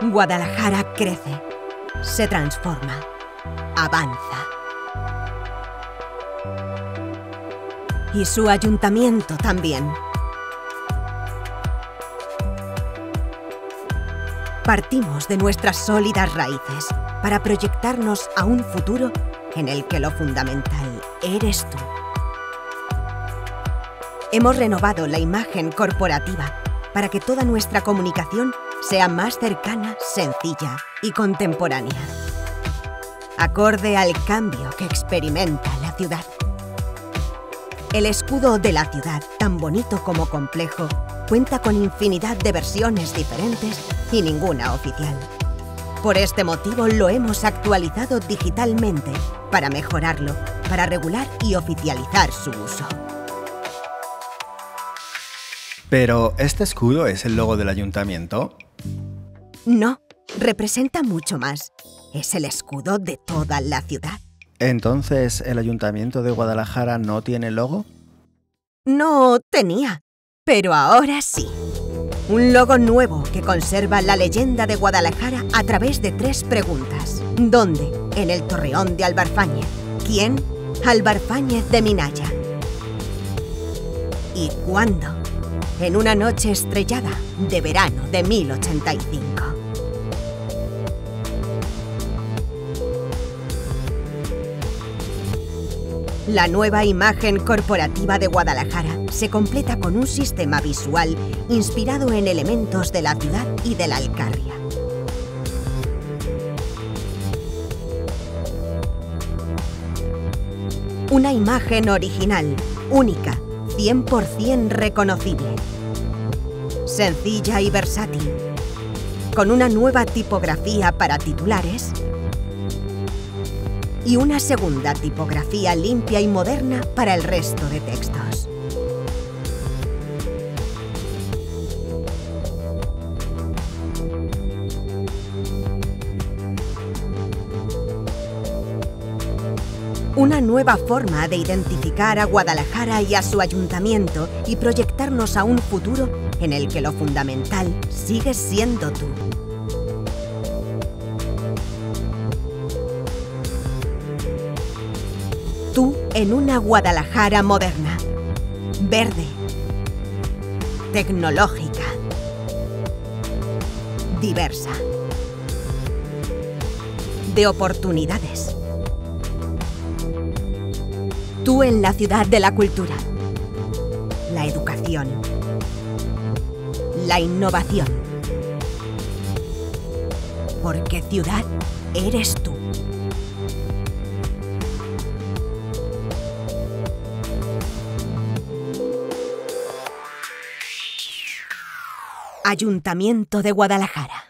Guadalajara crece, se transforma, avanza. Y su ayuntamiento también. Partimos de nuestras sólidas raíces para proyectarnos a un futuro en el que lo fundamental eres tú. Hemos renovado la imagen corporativa para que toda nuestra comunicación sea más cercana, sencilla y contemporánea, acorde al cambio que experimenta la ciudad. El escudo de la ciudad, tan bonito como complejo, cuenta con infinidad de versiones diferentes y ninguna oficial. Por este motivo lo hemos actualizado digitalmente para mejorarlo, para regular y oficializar su uso. ¿Pero este escudo es el logo del ayuntamiento? No, representa mucho más. Es el escudo de toda la ciudad. ¿Entonces el Ayuntamiento de Guadalajara no tiene logo? No tenía, pero ahora sí. Un logo nuevo que conserva la leyenda de Guadalajara a través de 3 preguntas. ¿Dónde? En el Torreón de Albarfáñez. ¿Quién? Albarfáñez de Minaya. ¿Y cuándo? En una noche estrellada de verano de 1085. La nueva imagen corporativa de Guadalajara se completa con un sistema visual inspirado en elementos de la ciudad y de la Alcarria. Una imagen original, única, 100% reconocible. Sencilla y versátil, con una nueva tipografía para titulares y una segunda tipografía limpia y moderna para el resto de textos. Una nueva forma de identificar a Guadalajara y a su ayuntamiento y proyectarnos a un futuro en el que lo fundamental sigue siendo tú. Tú en una Guadalajara moderna, verde, tecnológica, diversa, de oportunidades. Tú en la ciudad de la cultura, la educación, la innovación. Porque ciudad eres tú. Ayuntamiento de Guadalajara.